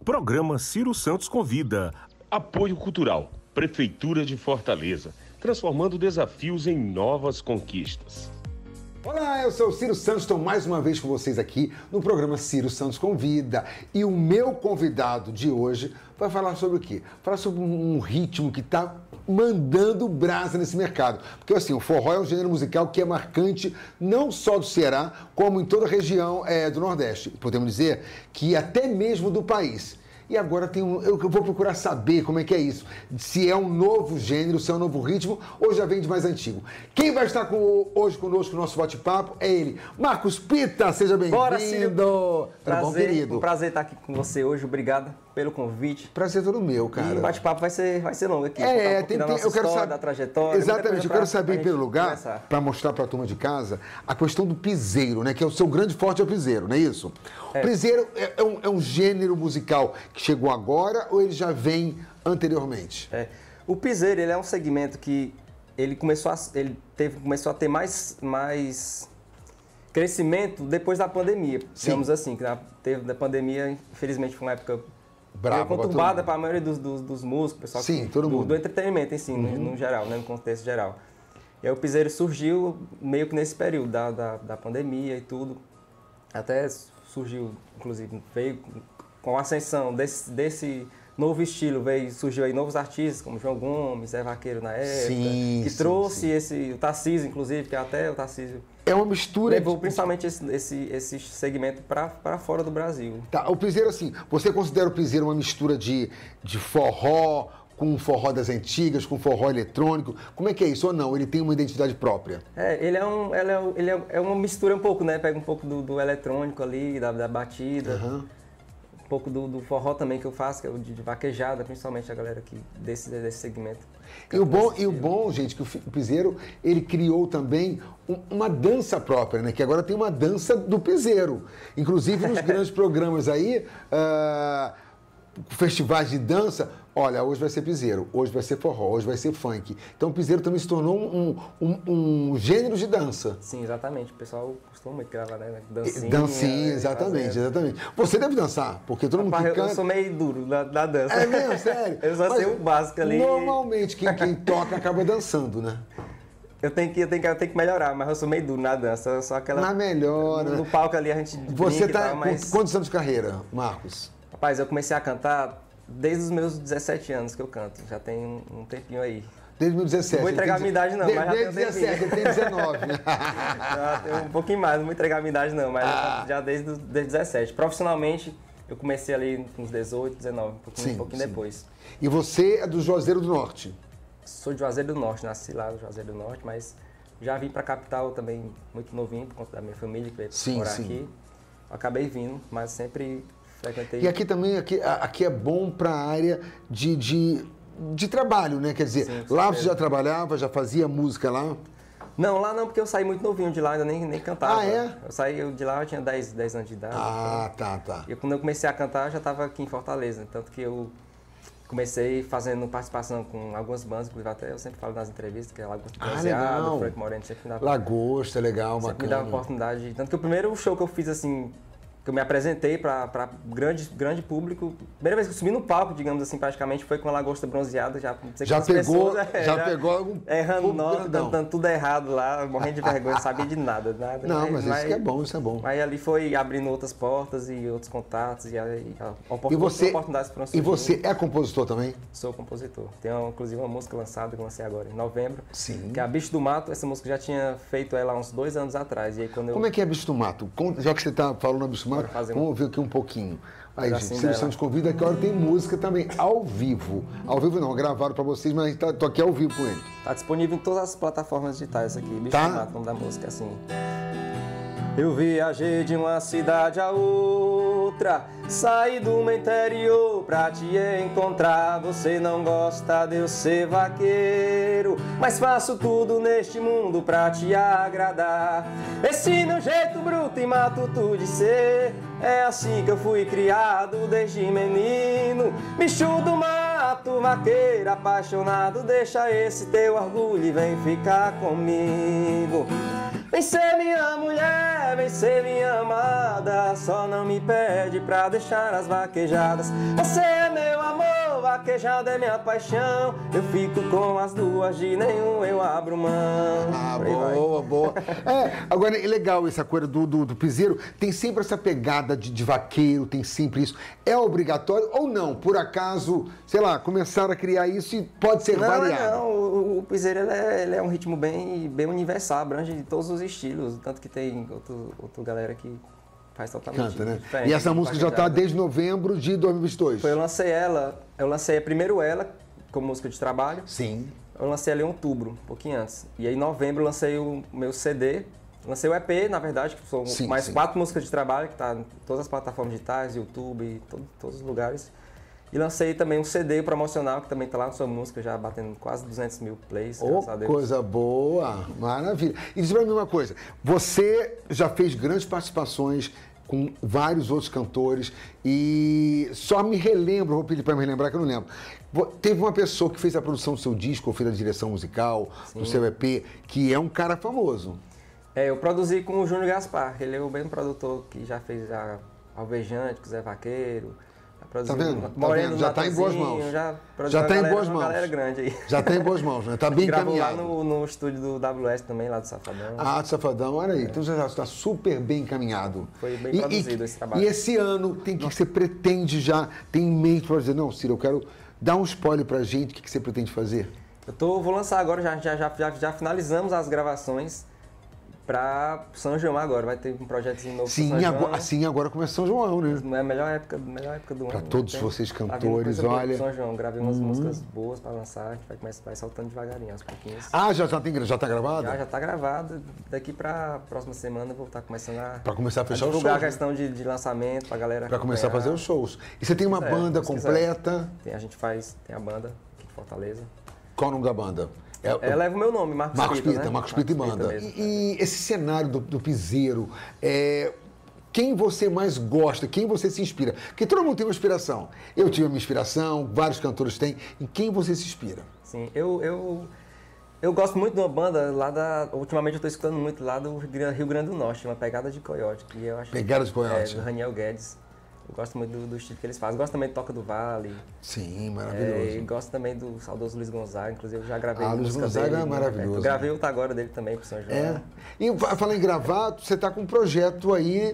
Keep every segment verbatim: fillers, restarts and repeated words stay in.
Programa Ciro Santos Convida. Apoio Cultural, Prefeitura de Fortaleza, transformando desafios em novas conquistas. Olá, eu sou o Ciro Santos, estou mais uma vez com vocês aqui no programa Ciro Santos Convida. E o meu convidado de hoje vai falar sobre o quê? Falar sobre um ritmo que está mandando brasa nesse mercado. Porque assim, o forró é um gênero musical que é marcante não só do Ceará, como em toda a região é, do Nordeste. Podemos dizer que até mesmo do país. E agora tem um, eu vou procurar saber como é que é isso. Se é um novo gênero, se é um novo ritmo, ou já vem de mais antigo. Quem vai estar com, hoje conosco no nosso bate-papo é ele, Marcos Pita. Seja bem-vindo. Bora, Ciro. Prazer, bom, querido? Um prazer estar aqui com você hoje. Obrigado pelo convite. Prazer todo meu, cara. E o bate-papo vai ser, vai ser longo aqui. É, um tem, da tem, nossa eu quero história, saber da trajetória. Exatamente, eu quero saber, em primeiro lugar, para para mostrar para a turma de casa, a questão do piseiro, né? Que é o seu grande forte é o piseiro, não é isso? É. O piseiro é, é, um, é um gênero musical que chegou agora ou ele já vem anteriormente? É. O piseiro, ele é um segmento que ele começou a, ele teve, começou a ter mais, mais crescimento depois da pandemia, Sim. digamos assim, que na, teve da pandemia, infelizmente foi uma época brava, conturbada para a maioria dos, dos, dos músicos, pessoal, Sim, que, todo do, mundo. do entretenimento em si, uhum. no, no geral, né, no contexto geral. E aí o piseiro surgiu meio que nesse período da, da, da pandemia e tudo, até surgiu, inclusive, veio com a ascensão desse, desse novo estilo, veio, surgiu aí novos artistas, como João Gomes, Zé Vaqueiro na época, sim, que sim, trouxe sim. esse, o Tarcísio, inclusive, que até o Tarcísio é uma mistura levou de... principalmente esse, esse, esse segmento para fora do Brasil. Tá, o piseiro assim, você considera o piseiro uma mistura de, de forró, com forró das antigas, com forró eletrônico? Como é que é isso? Ou não? Ele tem uma identidade própria? É, ele é, um, ele é, ele é, é uma mistura um pouco, né? Pega um pouco do, do eletrônico ali, da, da batida, uhum. um pouco do, do forró também que eu faço, que é o de, de vaquejada, principalmente a galera aqui desse, desse segmento. E o, bom, e o bom, gente, que o piseiro, ele criou também um, uma dança própria, né? Que agora tem uma dança do piseiro. Inclusive nos grandes programas aí, uh, festivais de dança, olha, hoje vai ser piseiro, hoje vai ser forró, hoje vai ser funk. Então o piseiro também se tornou um, um, um gênero de dança. Sim, exatamente. O pessoal costuma muito gravar, né? Dancinha. Dancinha, exatamente, fazer... exatamente. Você deve dançar, porque todo mundo Rapaz, que canta... Eu sou meio duro da, da dança. É mesmo, sério? Eu só sei o básico ali. Normalmente quem, quem toca acaba dançando, né? Eu tenho, que, eu, tenho que, eu tenho que melhorar, mas eu sou meio duro na dança. Só aquela... Na melhora. No, no palco ali a gente Você tá tal, mas... com quantos anos de carreira, Marcos? Rapaz, eu comecei a cantar desde os meus dezessete anos que eu canto. Já tem um, um tempinho aí. Desde dois mil e dezessete. Não vou entregar a minha idade não, de, mas já desde tem dezessete, ele tem dezenove. Já tem um pouquinho mais, não vou entregar a minha idade não, mas ah. já desde, desde dezessete. Profissionalmente, eu comecei ali com uns dezoito, dezenove, um pouquinho, sim, um pouquinho depois. E você é do Juazeiro do Norte? Sou de Juazeiro do Norte, nasci lá no Juazeiro do Norte, mas já vim para a capital também muito novinho, por conta da minha família que veio sim, morar sim. aqui. Eu acabei vindo, mas sempre frequentei. E aqui também, aqui, aqui é bom para a área de, de, de trabalho, né? Quer dizer, sim, lá você já trabalhava, já fazia música lá? Não, lá não, porque eu saí muito novinho de lá, ainda nem, nem cantava. Ah, é? Eu saí de lá, eu tinha dez, dez anos de idade. Ah, então. tá, tá. E quando eu comecei a cantar, eu já estava aqui em Fortaleza, tanto que eu comecei fazendo participação com algumas bandas, inclusive até eu sempre falo nas entrevistas, que é Lagosta Bronzeada, ah, Frank Moreno, sempre me dava... Lagosta, legal, sempre bacana. me dava oportunidade. Tanto que o primeiro show que eu fiz, assim, que eu me apresentei para grande, grande público, primeira vez que eu subi no palco, digamos assim, praticamente, foi com a Lagosta Bronzeada, já não sei já pegou, pessoas, já, já pegou um errando nota, cantando tudo errado lá, morrendo de vergonha, não sabia de nada, nada. Não, mas, mas, mas isso que é bom, isso é bom. Aí ali foi abrindo outras portas e outros contatos e, e a oportun, e você, oportunidades foram surgindo. E você é compositor também? Sou compositor. Tem uma, inclusive uma música lançada que eu lancei agora em novembro, sim. que é a Bicho do Mato. Essa música eu já tinha feito ela há uns dois anos atrás. E aí quando eu... Como é que é Bicho do Mato? Já que você está falando Bicho do Mato, vamos ouvir aqui um pouquinho. Aí, gente, assim Ciro Santos convida, que a hora tem música também, ao vivo. Ao vivo não, gravaram pra vocês, mas tá, tô aqui ao vivo com ele. Tá disponível em todas as plataformas digitais aqui, Bicho tá? do Mato, o nome da música, assim. Eu viajei de uma cidade a outra, saí do meu interior pra te encontrar. Você não gosta de eu ser vaqueiro, mas faço tudo neste mundo pra te agradar. Esse meu jeito bruto e matuto de ser, é assim que eu fui criado desde menino. Bicho do mato, vaqueiro apaixonado, deixa esse teu orgulho e vem ficar comigo. Vem ser minha mulher, quer bem ser minha amada, só não me pede pra deixar as vaquejadas. Você é meu amor, vaquejada é minha paixão. Eu fico com as duas, de nenhum eu abro mão. Ah, Por aí vai. boa, boa. É, agora é legal essa coisa do, do, do piseiro. Tem sempre essa pegada de, de vaqueiro, tem sempre isso. É obrigatório ou não? Por acaso, sei lá, começaram a criar isso e pode ser Não, variado? não, o, o piseiro ele é, ele é um ritmo bem, bem universal, abrange todos os estilos, tanto que tem outro, outra galera que faz totalmente Canta, né? diferente. E essa música já está vaquejada. desde novembro de dois mil e vinte e dois? Foi, eu lancei ela, eu lancei primeiro ela, como música de trabalho. Sim. Eu lancei ela em outubro, um pouquinho antes. E aí em novembro eu lancei o meu C D, lancei o E P, na verdade, que são Sim, mais sim. quatro músicas de trabalho, que tá em todas as plataformas digitais, YouTube, todo, todos os lugares. E lancei também um C D promocional, que também tá lá na sua música, já batendo quase duzentos mil plays, Oh, graças a Deus. coisa boa, maravilha. E diz pra mim uma coisa, você já fez grandes participações com vários outros cantores e só me relembro, vou pedir para me relembrar que eu não lembro. Vo- Teve uma pessoa que fez a produção do seu disco, ou fez a direção musical, do seu E P, que é um cara famoso. É, eu produzi com o Júnior Gaspar, ele é o mesmo produtor que já fez a Alvejante, com o Zé Vaqueiro. Já produziu Tá vendo? Tá Moreno vendo? do Já tá em boas Natanzinho, mãos. Já, produziu Já uma tá em galera- boas uma mãos. galera grande aí. Já tá em boas mãos, né? Tá bem Gravou lá encaminhado. no, no estúdio do W S também, lá do Safadão. Ah, do Safadão, olha aí. Então já está super bem encaminhado. Foi bem E- produzido e, esse trabalho. E esse ano, tem que você pretende já, tem em mente para dizer, não, Ciro, eu quero dar um spoiler pra gente, o que, que você pretende fazer? Eu tô, vou lançar agora, já, já, já, já, já finalizamos as gravações pra São João agora. Vai ter um projetozinho novo Sim, pra São João. agora, sim, agora começa São João, né? É a melhor época, melhor época do ano. Pra todos Tem- vocês tá vindo cantores, coisa boa pro olha. São João, gravei umas músicas boas pra lançar, a gente vai começar, vai soltando devagarinho, aos pouquinhos. Ah, já, já, tem, já tá gravado? Já, já tá gravado. Daqui pra próxima semana eu vou estar começando a, Pra começar a fechar os divulgar shows, a né? questão de, de lançamento pra galera. Pra começar a acompanhar. fazer os shows. E você tem uma É, banda se quiser. completa. Tem, a gente faz, tem a banda aqui de Fortaleza. Qual o nome da banda? É, É, leva o meu nome, Marcos, Marcos Pita, Pita, né? Marcos Pita e banda. mesmo. E, e esse cenário do, do piseiro, é, quem você mais gosta, quem você se inspira? Porque todo mundo tem uma inspiração. Eu tive a minha inspiração, vários cantores têm. Em quem você se inspira? Sim, eu, eu, eu gosto muito de uma banda lá da... Ultimamente eu estou escutando muito lá do Rio Grande do Norte, uma Pegada de Coiote, que eu acho... Pegada de Coiote. É, do Raniel Guedes. Eu gosto muito do, do estilo que eles fazem. Gosto também do Toca do Vale. Sim, É, maravilhoso. e gosto também do saudoso Luiz Gonzaga. Inclusive eu já gravei Ah, Luiz música Gonzaga dele, é maravilhoso, Eu gravei outra agora dele também pro São João. É. E fa- falar em gravar, você está com um projeto aí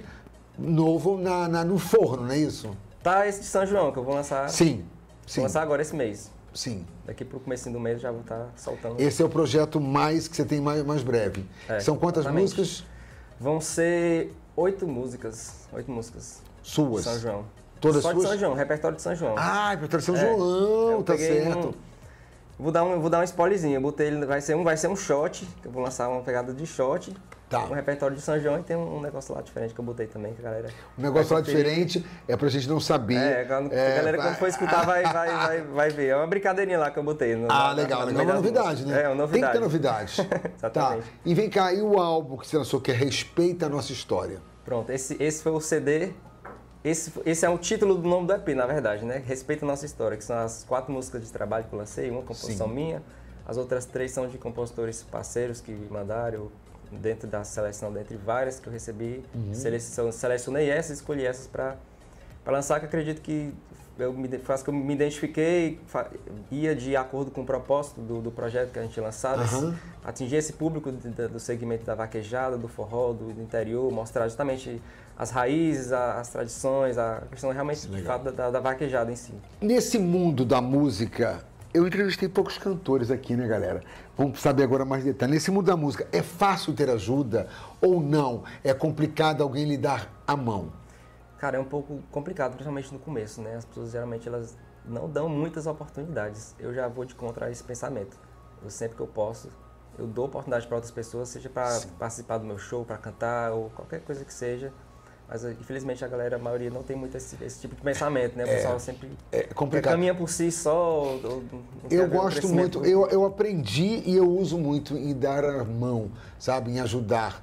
novo na, na- no forno, não é isso? Tá esse de São João, que eu vou lançar. Sim, sim, Vou lançar agora esse mês. sim. Daqui pro comecinho do mês eu já vou estar soltando. Esse é o projeto mais que você tem mais, mais breve. É, São quantas exatamente. músicas Vão ser oito músicas. Oito músicas. suas? De São João. Todas Só suas? de São João, repertório de São João. Ah, para São É, João, eu tá peguei certo. um- Vou dar um, vou dar um spoilerzinho. Eu botei ele, vai ser um, vai ser um shot, que eu vou lançar uma pegada de shot. Tá. Um repertório de São João e tem um, um negócio lá diferente que eu botei também, que a galera. Um negócio lá vai conferir. diferente é pra gente não saber. É, quando, a galera quando for escutar vai, vai, vai, vai ver. É uma brincadeirinha lá que eu botei. No, Ah, na- legal, na- no legal. É meio uma das novidade, músicas. né? É, uma Tem que novidade. ter novidades. Exatamente. Tá. E vem cá, e o álbum que você lançou, que é Respeita a Nossa História? Pronto, esse, esse foi o C D. Esse, esse é o título do nome do E P, na verdade, né? Respeita a Nossa História, que são as quatro músicas de trabalho que eu lancei, uma composição Sim. minha, as outras três são de compositores parceiros que me mandaram, dentro da seleção, dentre várias que eu recebi, Uhum. selecionei, selecionei essas e escolhi essas para lançar, que acredito que eu me, faz que eu me identifiquei, fa- ia de acordo com o propósito do, do projeto que a gente lançava, Aham. atingir esse público de- de- do segmento da vaquejada, do forró, do, do interior, mostrar justamente as raízes, a- as tradições, a questão realmente de Legal. fato da, da vaquejada em si. Nesse mundo da música, eu entrevistei poucos cantores aqui, né, galera? Vamos saber agora mais detalhes. Nesse mundo da música, é fácil ter ajuda ou não? É complicado alguém lhe dar a mão? Cara, é um pouco complicado, principalmente no começo, né? As pessoas geralmente elas não dão muitas oportunidades. Eu já vou de contra a esse pensamento. Eu sempre que eu posso, eu dou oportunidade para outras pessoas, seja para participar do meu show, para cantar ou qualquer coisa que seja. Mas infelizmente a galera, a maioria não tem muito esse, esse tipo de pensamento, né? O pessoal sempre É complicado. caminha por si só. ou- ou não quer Eu ver o gosto crescimento. muito, eu, eu aprendi e eu uso muito em dar a mão, sabe? Em ajudar.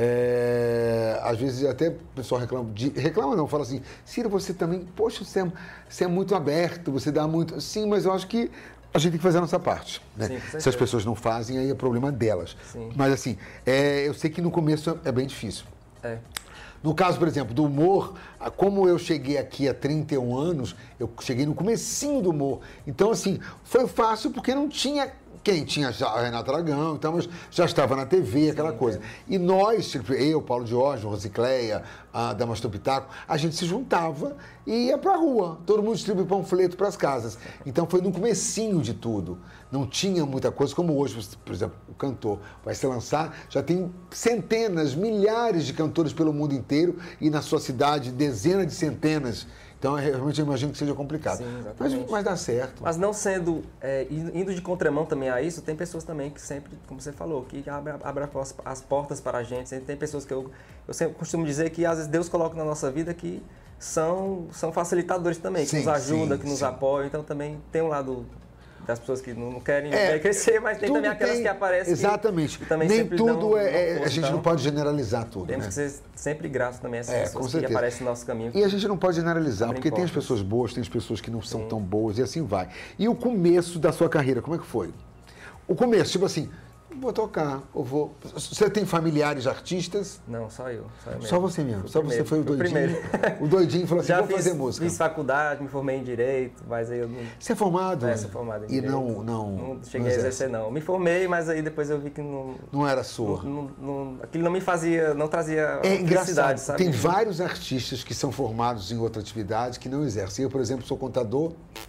É, às vezes até o pessoal reclama, de, reclama não, fala assim, Ciro, você também, poxa, você é, você é muito aberto, você dá muito. Sim, mas eu acho que a gente tem que fazer a nossa parte. Né? Sim, com Se as certeza. pessoas não fazem, aí é problema delas. Sim. Mas assim, é, eu sei que no começo é bem difícil. É. No caso, por exemplo, do humor, como eu cheguei aqui há trinta e um anos, eu cheguei no comecinho do humor. Então, assim, foi fácil porque não tinha... Quem tinha já a Renata Aragão, então, mas já estava na T V, aquela Sim, coisa. É. E nós, tipo, eu, Paulo Jorge, Rosicléia, a Damastor Pitaco, a gente se juntava e ia pra rua. Todo mundo distribui panfleto para as casas. Então foi no comecinho de tudo. Não tinha muita coisa, como hoje, por exemplo, o cantor vai se lançar, já tem centenas, milhares de cantores pelo mundo inteiro e na sua cidade, dezenas de centenas. Então, realmente, eu imagino que seja complicado. Sim, mas, mas dá certo. Mas não sendo, é, indo de contramão também a isso, tem pessoas também que sempre, como você falou, que abrem abre as portas para a gente. Tem pessoas que eu, eu sempre costumo dizer que, às vezes, Deus coloca na nossa vida que são, são facilitadores também, sim, que nos ajudam, sim, que nos sim. apoiam. Então, também tem um lado... das pessoas que não querem, é, querem crescer, mas tem também aquelas tem, que aparecem. Exatamente. Que, que também Nem sempre tudo dão, é. dão a gente então, não pode generalizar tudo. Temos né? que ser sempre gratos também a essas é, pessoas que aparecem no nosso caminho. E a gente não pode generalizar, porque importa. tem as pessoas boas, tem as pessoas que não são Sim. tão boas, e assim vai. E o começo da sua carreira, como é que foi? O começo, tipo assim, vou tocar, eu vou. Você tem familiares artistas? Não, só eu. Só, eu mesmo. Só você mesmo? Fui Só primeiro, você foi o doidinho? Primeiro. O doidinho falou assim, Já vou fiz, fazer música. Fiz faculdade, me formei em Direito, mas aí eu não... Você é formado? É, sou formado em E Direito. não, não... Não cheguei a exercer, não. Me formei, mas aí depois eu vi que não... Não era sua? Não, não, aquilo não me fazia, não trazia É engraçado, sabe? tem vários artistas que são formados em outra atividade que não exercem. Eu, por exemplo, sou contador...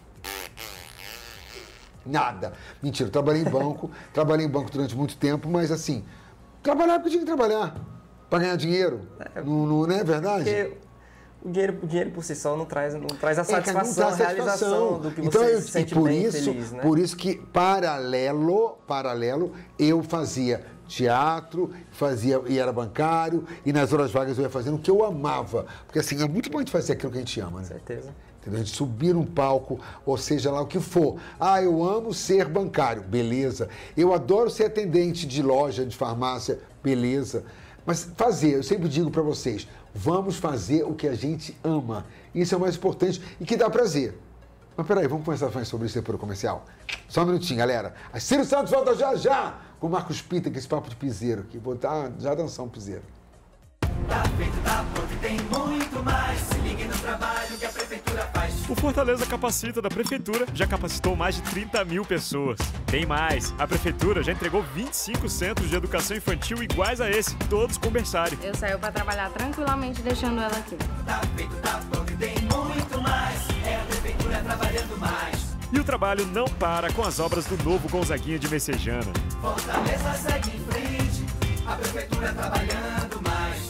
Nada. Mentira, eu trabalhei em banco, trabalhei em banco durante muito tempo, mas assim... Trabalhar porque tinha que trabalhar, para ganhar dinheiro. É, não, não, não é verdade? Porque o dinheiro, o dinheiro por si só não traz, não traz a satisfação, é, não traz a realização do que então, você eu, se sente por bem isso, feliz, né? Por isso que, paralelo, paralelo, eu fazia teatro, fazia, e era bancário, e nas horas vagas eu ia fazendo o que eu amava. Porque assim, é muito bom de fazer aquilo que a gente ama, né? Com certeza. A gente subir num palco, ou seja lá o que for. Ah, eu amo ser bancário, beleza. Eu adoro ser atendente de loja, de farmácia, beleza. Mas fazer, eu sempre digo para vocês, vamos fazer o que a gente ama. Isso é o mais importante e que dá prazer. Mas peraí, vamos começar a falar sobre isso depois do comercial? Só um minutinho, galera. A Ciro Santos volta já já com o Marcos Pita, com esse papo de piseiro aqui. Vou dar, já dançar um piseiro. Tá feito, tá pronto e tem muito mais. Se ligue no trabalho que a prefeitura faz. O Fortaleza Capacita da Prefeitura já capacitou mais de trinta mil pessoas. Tem mais, a Prefeitura já entregou vinte e cinco centros de educação infantil iguais a esse, todos com berçário. Eu saio para trabalhar tranquilamente deixando ela aqui. Tá feito, tá pronto e tem muito mais. É a Prefeitura trabalhando mais. E o trabalho não para com as obras do novo Gonzaguinha de Messejana. Fortaleza segue em frente, a Prefeitura trabalhando mais.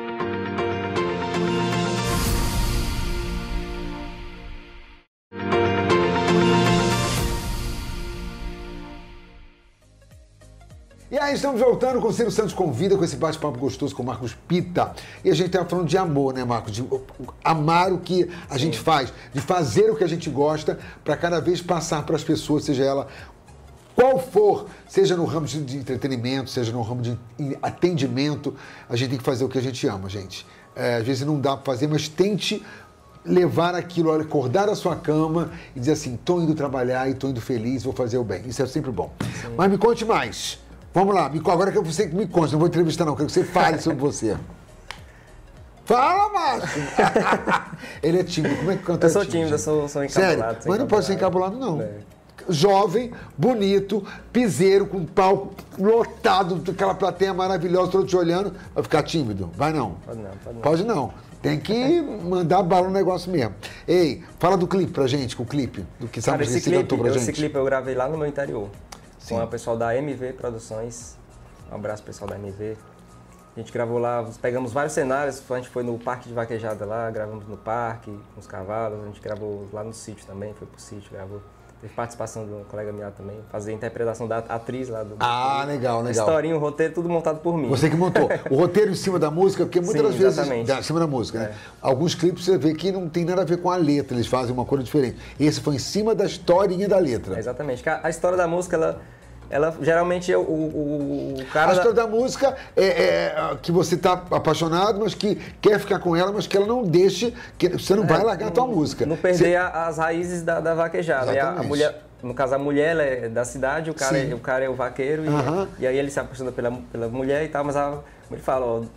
E aí, estamos voltando com o Ciro Santos Convida, com esse bate-papo gostoso com o Marcos Pita. E a gente estava falando de amor, né, Marcos? De amar o que a Sim. gente faz, de fazer o que a gente gosta, para cada vez passar para as pessoas, seja ela qual for, seja no ramo de entretenimento, seja no ramo de atendimento, a gente tem que fazer o que a gente ama, gente. É, às vezes não dá para fazer, mas tente levar aquilo, acordar a sua cama e dizer assim, tô indo trabalhar e tô indo feliz, vou fazer o bem. Isso é sempre bom. Sim. Mas me conte mais. Vamos lá, agora que você me conte, não vou entrevistar não, quero que você fale sobre você. Fala, macho! Ele é tímido, como é que canta? Eu sou tímido, eu sou, sou encabulado. Sério? Mas não pode ser encabulado, não. É. Jovem, bonito, piseiro, com palco lotado, aquela plateia maravilhosa, todo te olhando, vai ficar tímido? Vai não. Pode não, pode não. Pode não. Tem que mandar bala no negócio mesmo. Ei, fala do clipe pra gente, com o clipe, do que sabe esse esse clipe, cantor pra gente. Esse clipe eu gravei lá no meu interior. Sim. Com o pessoal da M V Produções. Um abraço, pessoal da M V. A gente gravou lá, pegamos vários cenários. A gente foi no Parque de Vaquejada lá, gravamos no parque, com os cavalos. A gente gravou lá no sítio também, foi pro sítio, gravou. Teve participação de uma colega minha também, fazer a interpretação da atriz lá do... Ah, legal, legal. Historinha, o roteiro, tudo montado por mim. Você que montou. O roteiro em cima da música, porque muitas Sim, das vezes... exatamente. Em cima da música, é. né? Alguns clipes você vê que não tem nada a ver com a letra, eles fazem uma coisa diferente. Esse foi em cima da historinha da letra. É, exatamente. A história da música, ela... Ela, geralmente, o, o, o cara... A história da, da música é, é que você está apaixonado, mas que quer ficar com ela, mas que ela não deixe... Que você não é, vai largar não, a tua música. Não perder você... as raízes da, da vaquejada. E a, a mulher, no caso, a mulher ela é da cidade, o cara, é, o cara é o vaqueiro, e, uh-huh. e aí ele se apaixona pela, pela mulher e tal, mas a, ele fala, ó,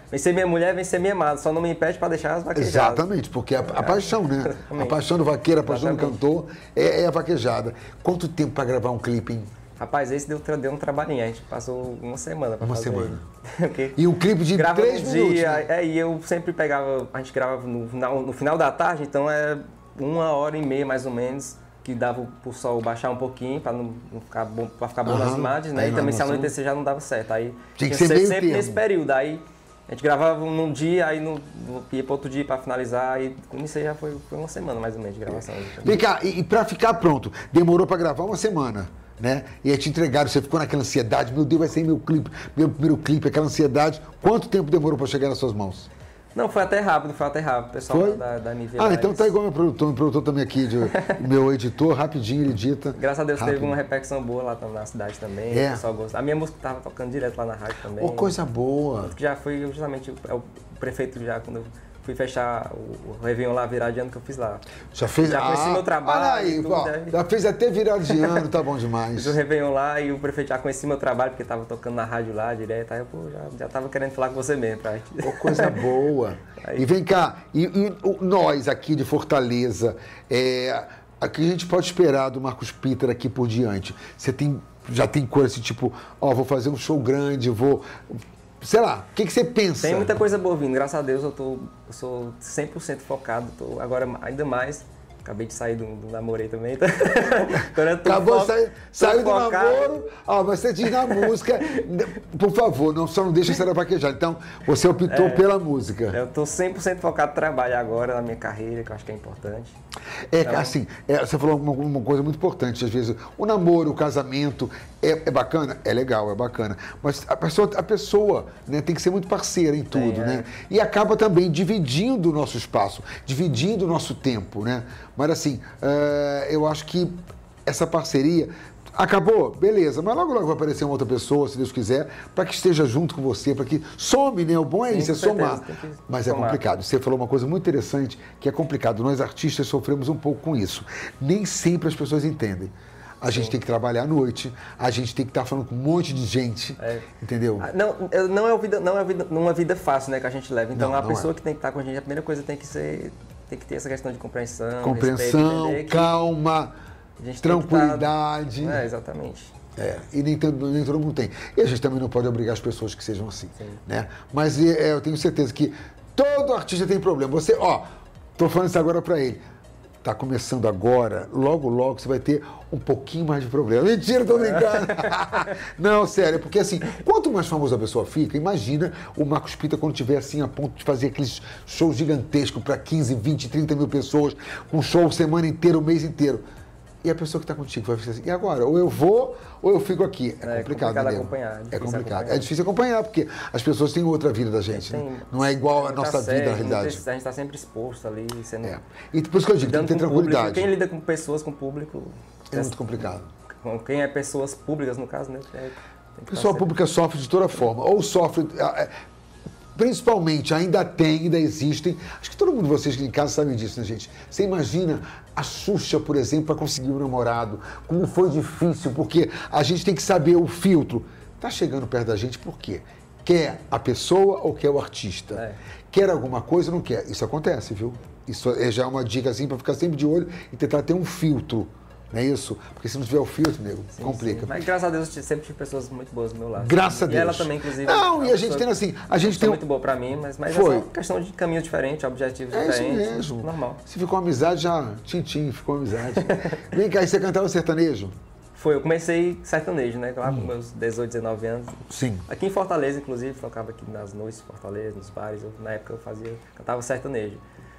Vencer minha mulher, vencer minha amada, só não me impede para deixar as vaquejadas. Exatamente, porque a, a paixão, né? A paixão do vaqueiro, a paixão do cantor é, é a vaquejada. Quanto tempo para gravar um clipe, hein? Rapaz, esse deu, deu um trabalhinho, a gente passou uma semana para fazer. Uma semana. Ele. E um clipe de grava três no minutos, dia, né? é, e eu sempre pegava, a gente gravava no final, no final da tarde, então é uma hora e meia mais ou menos, que dava pro sol baixar um pouquinho, para não, não ficar bom, pra ficar bom Aham, nas imagens, né? aí E na também se animação. anoitecer já não dava certo. Aí Tinha que tinha ser que meio sempre termo. nesse período. Aí a gente gravava num dia, aí no, no, ia para outro dia para finalizar, aí isso aí já foi, foi uma semana mais ou menos de gravação. Vem cá, e, e para ficar pronto, demorou para gravar uma semana, né? E aí te entregaram, você ficou naquela ansiedade, meu Deus, vai ser meu clipe, meu primeiro clipe, aquela ansiedade. Quanto tempo demorou para chegar nas suas mãos? Não, foi até rápido, foi até rápido. O pessoal Foi? da, da M V. Ah, então tá igual meu produtor, meu produtor também aqui, de, meu editor, rapidinho ele edita. Graças a Deus rápido. teve uma repercussão boa lá na cidade também. É. O pessoal gosta. A minha música tava tocando direto lá na rádio também. Ô, coisa boa. Já foi justamente o, o prefeito já, quando eu fui fechar o, o Réveillon lá, virar de ano que eu fiz lá. Já fez? Já conheci ah, meu trabalho. Olha aí, tudo, ó, né? já fez até virada de ano, tá bom demais. Fiz o Réveillon lá e o prefeito já conhecia meu trabalho, porque tava tocando na rádio lá direto. Aí eu pô, já, já tava querendo falar com você mesmo. Pra gente. Ô, coisa boa. Aí- E vem cá, e, e o- nós aqui de Fortaleza, é, aqui a gente pode esperar do Marcos Peter aqui por diante? Você tem, já tem coisa assim, tipo, ó, vou fazer um show grande, vou... Sei lá, o que, que você pensa? Tem muita coisa boa vindo, graças a Deus eu, tô, eu sou cem por cento focado, tô agora ainda mais. Acabei de sair do, do namoro aí também. Então, agora eu tô Acabou, fo- sai, tô saiu do focado. namoro, ó, mas você diz na música, por favor, não, só não deixa ser vaquejada. Então, você optou É. pela música. Eu tô cem por cento focado em trabalhar agora na minha carreira, que eu acho que é importante. É, Então- assim, é, você falou uma, uma coisa muito importante, às vezes, o namoro, o casamento, é, é bacana? É legal, é bacana, mas a pessoa, a pessoa né, tem que ser muito parceira em tudo, Tem, é. né? E acaba também dividindo o nosso espaço, dividindo o nosso tempo, né? Mas assim, é, eu acho que essa parceria... Acabou? Beleza, mas logo logo vai aparecer uma outra pessoa, se Deus quiser, para que esteja junto com você, para que some, né? O bom é Sim, isso, é com certeza, somar. tem que Mas é somar. complicado. Você falou uma coisa muito interessante, que é complicado. Nós artistas sofremos um pouco com isso. Nem sempre as pessoas entendem. A gente tem que trabalhar à noite, a gente tem que estar falando com um monte de gente, É. entendeu? Ah, Não, eu- não é uma vida, não é uma vida, uma vida fácil, né, que a gente leva. Então Não, a não pessoa é. que tem que estar com a gente, a primeira coisa tem que ser, tem que ter essa questão de compreensão, Compreensão, respeito, entender que calma, a gente tem que tranquilidade. tá- É, exatamente. É, e nem, todo- nem todo mundo tem. E a gente também não pode obrigar as pessoas que sejam assim, né? Mas é, eu tenho certeza que todo artista tem problema. Você, ó, tô falando isso agora pra ele. Tá começando agora, logo, logo você vai ter um pouquinho mais de problema. Mentira, tô brincando. Não, sério, porque assim, quanto mais famosa a pessoa fica, imagina o Marcos Peter quando tiver assim a ponto de fazer aqueles shows gigantescos para quinze, vinte, trinta mil pessoas, com show semana inteira, o mês inteiro. E a pessoa que está contigo vai ficar assim, e agora? Ou eu vou, ou eu fico aqui. É, É complicado, complicado né, nego? acompanhar, é É difícil complicado. acompanhar. É difícil acompanhar, porque as pessoas têm outra vida da gente, Tem- né? Não é igual a muita nossa série, vida, na muita- realidade. A gente está sempre exposto ali, sendo... É. E por isso que eu digo, tem lidando que ter com o público. tranquilidade. Quem lida com pessoas, com o público... É muito complicado. com Quem é pessoas públicas, no caso, né? é- tem A que pessoa tá pública sofre de toda forma. Ou sofre... é, é, Principalmente, ainda tem, ainda existem. Acho que todo mundo de vocês em casa sabe disso, né, gente? Você imagina a Xuxa, por exemplo, para conseguir um namorado. Como foi difícil, porque a gente tem que saber o filtro. Tá chegando perto da gente por quê? Quer a pessoa ou quer o artista? É. Quer alguma coisa ou não quer? Isso acontece, viu? Isso é já uma dica assim para ficar sempre de olho e tentar ter um filtro. Não é isso? Porque se não tiver o filtro, nego, Sim, complica. sim. Mas graças a Deus eu sempre tive pessoas muito boas do meu lado. Graças a E Deus. ela também, inclusive. Não, é e a uma gente pessoa- tem assim, a gente uma pessoa tem um- muito boa pra mim, mas, mas Foi. é só questão de caminho diferente, objetivos É isso diferentes. mesmo. Normal. Se ficou amizade, já tintim, ficou amizade. Vem cá, e você cantava sertanejo? Foi, eu comecei sertanejo, né? Lá com Hum. meus dezoito, dezenove anos. Sim. Aqui em Fortaleza, inclusive, tocava aqui nas noites de Fortaleza, nos bares. Eu, na época eu fazia, cantava sertanejo.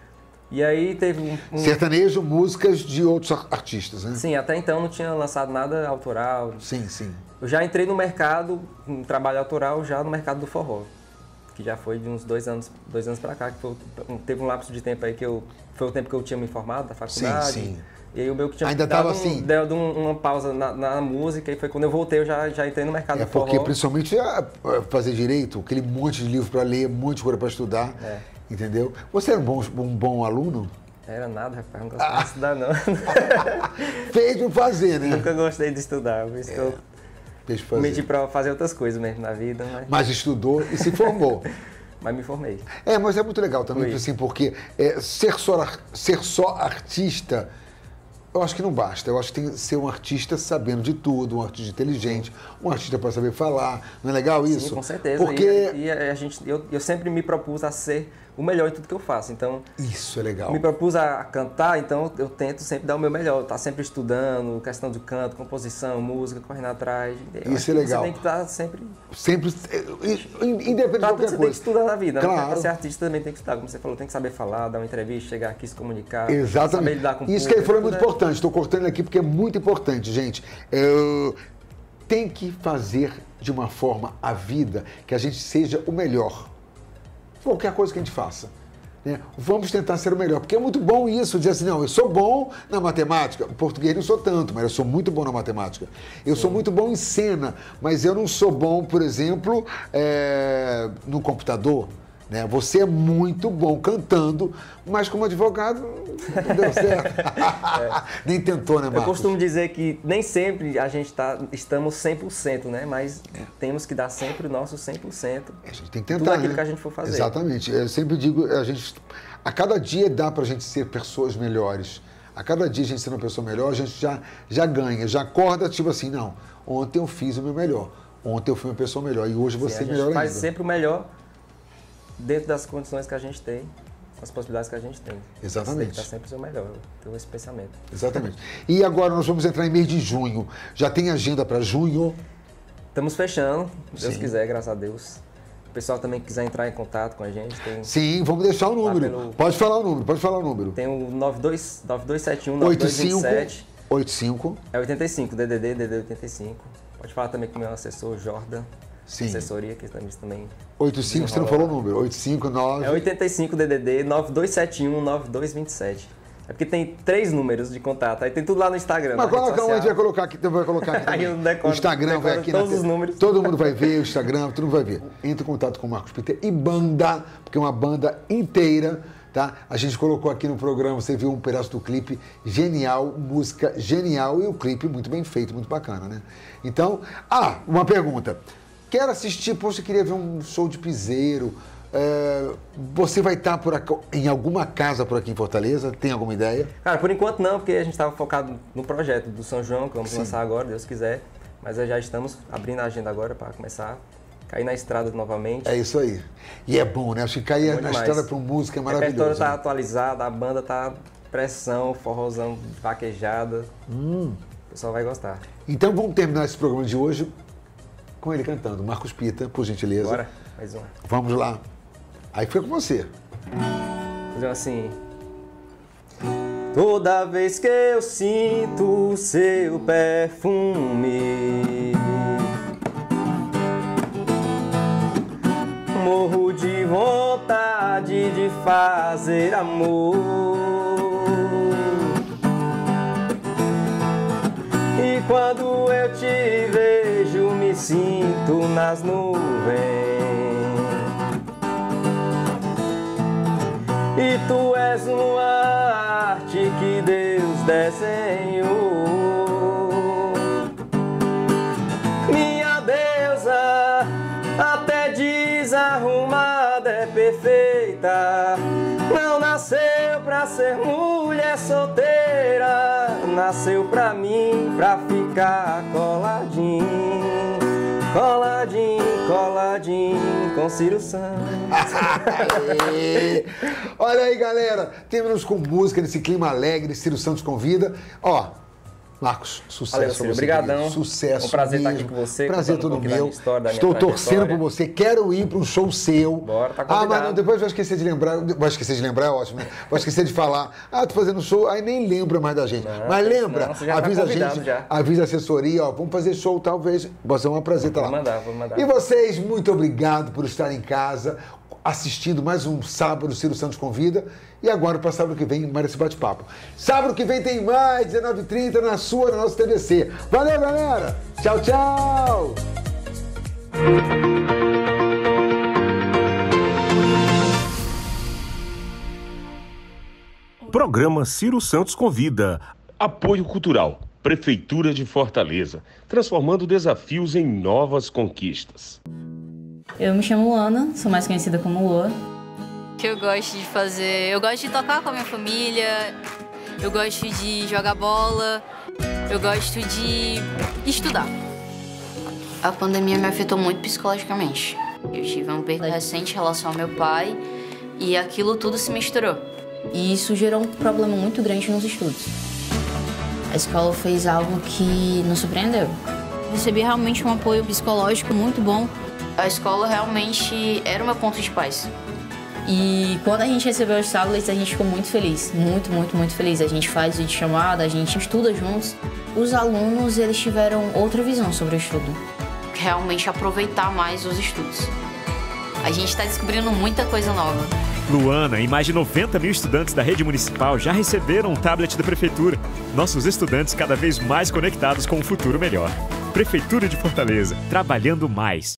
E aí teve um... um- Sertanejo, músicas de outros ar- artistas, né? Sim, até então não tinha lançado nada autoral. Sim, sim. Eu já entrei no mercado, um trabalho autoral, já no mercado do forró. Que já foi de uns dois anos, dois anos pra cá, que foi, um- teve um lapso de tempo aí que eu... Foi o tempo que eu tinha me formado da faculdade. sim. E aí o meu que tinha Ainda dado tava um- assim? deu um- uma pausa na, na música, e foi quando eu voltei, eu já, já entrei no mercado É do forró. porque, principalmente, a- a fazer direito, aquele monte de livro para ler, um monte de coisa para estudar, É. entendeu? Você era um bom, um bom aluno? Era nada, rapaz, não gostava de estudar, não. Fez para fazer, né? Nunca gostei de estudar, por isso que eu Fez pra meti fazer. pra fazer outras coisas mesmo na vida. Mas... Mas estudou e se formou. mas me formei. É, mas é muito legal também, Foi. assim, porque é, ser, só, ar- ser só artista, eu acho que não basta. Eu acho que tem que ser um artista sabendo de tudo, um artista inteligente, um artista para saber falar. Não é legal isso? Sim, com certeza. Porque E, e a gente, eu, eu sempre me propus a ser o melhor em tudo que eu faço. Então, isso é legal. me propus a cantar, então eu tento sempre dar o meu melhor. Tá sempre estudando, questão de canto, composição, música, correndo atrás. Eu Isso acho é que legal. Você tem que estar sempre... Sempre, independente de Pra qualquer tudo você tem que coisa. estudar na vida. Né? Claro. Pra ser artista também tem que estudar. Como você falou, tem que saber falar, dar uma entrevista, chegar aqui, se comunicar. Saber Exatamente. lidar com o Isso que ele público, falou é muito tudo importante. Estou cortando ele aqui porque é muito importante, gente. Eu... Tem que fazer de uma forma a vida que a gente seja o melhor. Qualquer coisa que a gente faça. Né? Vamos tentar ser o melhor, porque é muito bom isso, dizer assim, não, eu sou bom na matemática, em português não sou tanto, mas eu sou muito bom na matemática. Eu Sim. sou muito bom em cena, mas eu não sou bom, por exemplo, é, no computador. Né? Você é muito bom cantando, mas como advogado não deu certo. É. Nem tentou, né, Marcos? Eu costumo dizer que nem sempre a gente tá, estamos cem por cento, né? Mas é. temos que dar sempre o nosso cem por cento. A gente tem que tentar, tudo aquilo né? que a gente for fazer. Exatamente. Eu sempre digo, a, gente, a cada dia dá pra gente ser pessoas melhores. A cada dia a gente sendo uma pessoa melhor, a gente já, já ganha, já acorda, tipo assim, não, ontem eu fiz o meu melhor, ontem eu fui uma pessoa melhor e hoje você é melhor ainda. A gente faz sempre o melhor dentro das condições que a gente tem, as possibilidades que a gente tem. Exatamente. Está sempre o seu melhor, ter esse pensamento. Exatamente. E agora nós vamos entrar em mês de junho. Já tem agenda para junho? Estamos fechando, se Deus Sim. quiser, graças a Deus. O pessoal também quiser entrar em contato com a gente. Tem... Sim, vamos deixar o número. Pelo... Pode falar o número, pode falar o número. Tem o nove dois sete um, nove dois dois sete. oitenta e cinco. É oitenta e cinco, D D D, D D D oitenta e cinco. Pode falar também com o meu assessor, Jordan. Sim. Assessoria, que também... também oitenta e cinco, você não falou o número? oitenta e cinco, nove... É oitenta e cinco D D D, nove dois sete um, nove dois dois sete. É porque tem três números de contato, aí tem tudo lá no Instagram. Mas coloca um, a gente vai colocar aqui, vai colocar aqui aí eu decoro, o Instagram vai aqui todos na os números. Todo mundo vai ver o Instagram, todo mundo vai ver. Entre em contato com o Marcos Peter e banda, porque é uma banda inteira, tá? A gente colocou aqui no programa, você viu um pedaço do clipe genial, música genial e o clipe muito bem feito, muito bacana, né? Então, ah, uma pergunta. Quero assistir, poxa, queria ver um show de piseiro. É, você vai estar por aqui, em alguma casa por aqui em Fortaleza? Tem alguma ideia? Cara, por enquanto não, porque a gente estava focado no projeto do São João, que vamos Sim. lançar agora, Deus quiser. Mas já estamos abrindo a agenda agora para começar a cair na estrada novamente. É isso aí. E é bom, né? Acho que cair é na estrada para música é maravilhoso. O maravilhoso. repertório está né? atualizado, a banda está pressão, forrozão, vaquejada. Hum. O pessoal vai gostar. Então vamos terminar esse programa de hoje com ele cantando. Marcos Pita, por gentileza. Bora, mais uma. Vamos lá. Aí foi com você. Fazer assim. Toda vez que eu sinto o seu perfume, morro de vontade de fazer amor. E quando eu te vejo, me sinto nas nuvens. E tu és uma arte que Deus desenhou. Minha deusa, até desarrumada é perfeita. Não nasceu pra ser mulher solteira, nasceu pra mim, pra ficar coladinho. Coladinho, coladinho, com Ciro Santos. Olha aí, galera. Terminamos com música nesse clima alegre. Ciro Santos convida. Ó, Marcos, sucesso. Valeu, Ciro. Obrigadão. Sucesso. É um prazer mesmo. estar aqui com você. Prazer todo um meu. Da história, da Estou torcendo por você. Quero ir para um show seu. Bora, tá convidado. Ah, mas não, depois vai esquecer de lembrar. Vai esquecer de lembrar, é ótimo. Né? Vai esquecer de falar. Ah, tô fazendo show. Aí nem lembra mais da gente. Não, mas lembra, não, já avisa tá a gente, já. avisa a assessoria, ó, vamos fazer show talvez. Vai ser um prazer estar lá. Vou mandar, vou mandar. E vocês, muito obrigado por estar em casa, assistindo mais um sábado, Ciro Santos Convida. E agora, para sábado que vem, mais esse bate-papo. Sábado que vem tem mais, dezenove e trinta, na sua, na nossa T V C. Valeu, galera! Tchau, tchau! Programa Ciro Santos Convida. Apoio Cultural. Prefeitura de Fortaleza. Transformando desafios em novas conquistas. Eu me chamo Luana, sou mais conhecida como Lua. Que eu gosto de fazer, eu gosto de tocar com a minha família, eu gosto de jogar bola, eu gosto de estudar. A pandemia me afetou muito psicologicamente. Eu tive um perda recente em relação ao meu pai e aquilo tudo se misturou. E isso gerou um problema muito grande nos estudos. A escola fez algo que nos surpreendeu. Recebi realmente um apoio psicológico muito bom. A escola realmente era o meu ponto de paz. E quando a gente recebeu os tablets, a gente ficou muito feliz. Muito, muito, muito feliz. A gente faz videochamada, a gente estuda juntos. Os alunos, eles tiveram outra visão sobre o estudo. Realmente aproveitar mais os estudos. A gente está descobrindo muita coisa nova. Luana e mais de noventa mil estudantes da rede municipal já receberam um tablet da Prefeitura. Nossos estudantes cada vez mais conectados com um futuro melhor. Prefeitura de Fortaleza, trabalhando mais.